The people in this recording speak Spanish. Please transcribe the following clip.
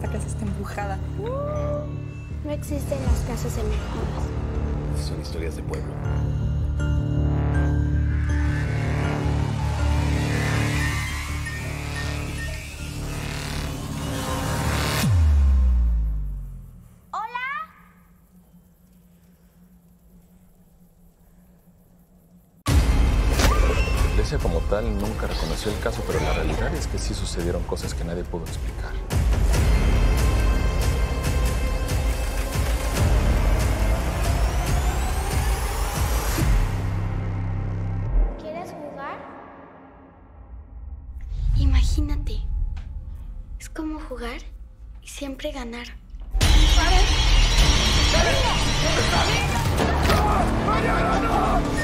esta casa está embrujada. No existen las casas embrujadas. Son historias de pueblo. La iglesia como tal nunca reconoció el caso, pero la realidad es que sí sucedieron cosas que nadie pudo explicar. ¿Quieres jugar? Imagínate. Es como jugar y siempre ganar. ¡Mañana no!